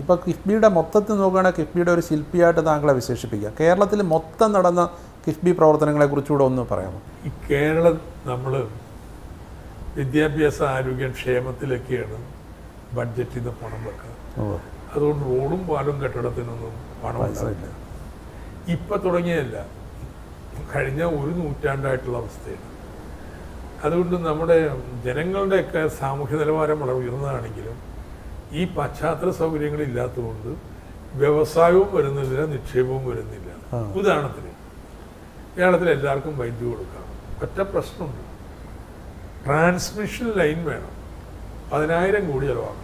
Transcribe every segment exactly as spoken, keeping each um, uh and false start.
ഇപ്പോൾ കിഫ്ബിയുടെ മൊത്തത്തിൽ നോക്കുകയാണെങ്കിൽ കിഫ്ബിയുടെ ഒരു ശില്പിയായിട്ട് താങ്കളെ വിശേഷിപ്പിക്കുക. കേരളത്തിൽ മൊത്തം നടന്ന കിഫ്ബി പ്രവർത്തനങ്ങളെക്കുറിച്ചുകൂടെ ഒന്ന് പറയാമോ? ഈ കേരളം നമ്മൾ വിദ്യാഭ്യാസ ആരോഗ്യ ക്ഷേമത്തിലൊക്കെയാണ് ബഡ്ജറ്റിൽ നിന്ന് പണം വെക്കുക. അതുകൊണ്ട് റോഡും പാലും കെട്ടിടത്തിനൊന്നും പണം ഉണ്ടാവില്ല. ഇപ്പം തുടങ്ങിയതല്ല, കഴിഞ്ഞ ഒരു നൂറ്റാണ്ടായിട്ടുള്ള അവസ്ഥയാണ്. അതുകൊണ്ട് നമ്മുടെ ജനങ്ങളുടെയൊക്കെ സാമൂഹ്യ നിലവാരം വളരെ ഉയർന്നതാണെങ്കിലും ഈ പശ്ചാത്തല സൗകര്യങ്ങളില്ലാത്തതുകൊണ്ട് വ്യവസായവും വരുന്നില്ല, നിക്ഷേപവും വരുന്നില്ല. ഉദാഹരണത്തിന് കേരളത്തിൽ എല്ലാവർക്കും വൈദ്യുതി കൊടുക്കാം. ഒറ്റ പ്രശ്നമുണ്ട്, ട്രാൻസ്മിഷൻ ലൈൻ വേണം, പതിനായിരം കോടി ചിലവാക്കും.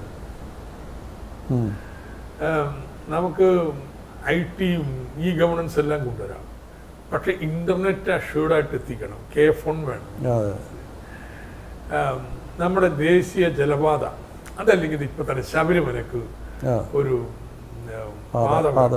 നമുക്ക് ഐ ടിയും ഇ ഗവർണൻസ് എല്ലാം കൊണ്ടുവരാം, പക്ഷെ ഇന്റർനെറ്റ് അഷ്യൂർഡായിട്ട് എത്തിക്കണം. കെ ഫോൺ വേണം. നമ്മുടെ ദേശീയ ജലപാത അതല്ലെങ്കിൽ ഇപ്പൊ തന്നെ ശബരിമലക്ക് ഒരു പാത.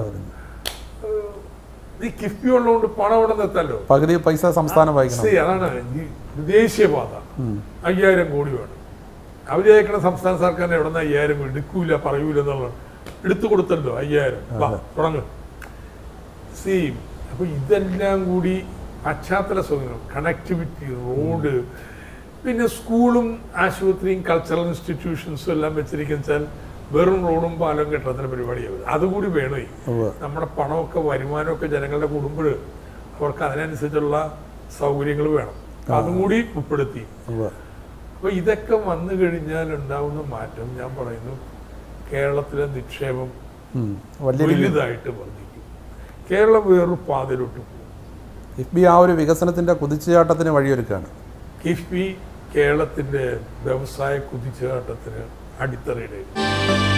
ഈ കിഫ്ബി ഉള്ളതുകൊണ്ട് പണം അവിടെ നിർത്തല്ലോ, പകുതി പൈസ സംസ്ഥാനം വായിക്കണം. അതാണ് ദേശീയപാത. അയ്യായിരം കോടി വേണം. അവരേക്കണ സംസ്ഥാന സർക്കാരിന് എവിടെ നിന്ന് അയ്യായിരം എടുക്കൂല, പറയൂല എന്നുള്ളത്. എടുത്തു കൊടുത്തല്ലോ അയ്യായിരം, തുടങ്ങ്. സി അപ്പൊ ഇതെല്ലാം കൂടി പശ്ചാത്തല സൗകര്യം, കണക്ടിവിറ്റി, റോഡ്, പിന്നെ സ്കൂളും ആശുപത്രിയും കൾച്ചറൽ ഇൻസ്റ്റിറ്റ്യൂഷൻസും എല്ലാം വെച്ചിരിക്കുന്ന വെച്ചാൽ വെറും റോഡും പാലവും കെട്ടുന്ന പരിപാടിയാവും. അതുകൂടി വേണേ. നമ്മുടെ പണമൊക്കെ വരുമാനമൊക്കെ ജനങ്ങളുടെ കൂടുമ്പോൾ അവർക്ക് അതിനനുസരിച്ചുള്ള സൗകര്യങ്ങൾ വേണം. അതും കൂടി ഉൾപ്പെടുത്തി. അപ്പൊ ഇതൊക്കെ വന്നു കഴിഞ്ഞാൽ ഉണ്ടാവുന്ന മാറ്റം ഞാൻ പറയുന്നു, കേരളത്തിലെ നിക്ഷേപം വലുതായിട്ട് വർദ്ധിക്കും. കേരളം വേറൊരു പാതയിലോട്ട് പോകും. കിഫ്ബി ആ ഒരു വികസനത്തിന്റെ കുതിച്ചുചാട്ടത്തിന് വഴിയൊരുക്കുകയാണ്. കിഫ്ബി കേരളത്തിന്റെ വ്യവസായ കുതിച്ചുചാട്ടത്തിന് അടിത്തറയിടുകയാണ്.